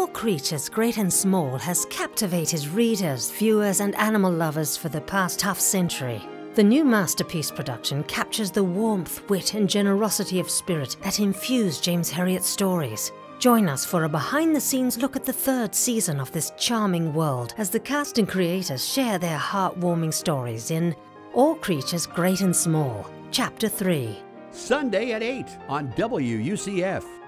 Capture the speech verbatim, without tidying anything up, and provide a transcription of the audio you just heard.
Creatures Great and Small has captivated readers, viewers and animal lovers for the past half century. The new masterpiece production captures the warmth, wit and generosity of spirit that infuse James Herriot's stories. Join us for a behind-the-scenes look at the third season of this charming world as the cast and creators share their heartwarming stories in All Creatures Great and Small, Chapter three. Sunday at eight on W U C F.